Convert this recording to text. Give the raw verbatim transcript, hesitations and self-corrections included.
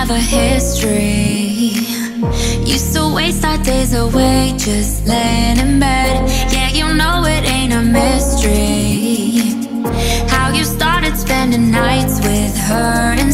have a history. Used to waste our days away just laying in bed. Yeah, you know it ain't a mystery how you started spending nights with her and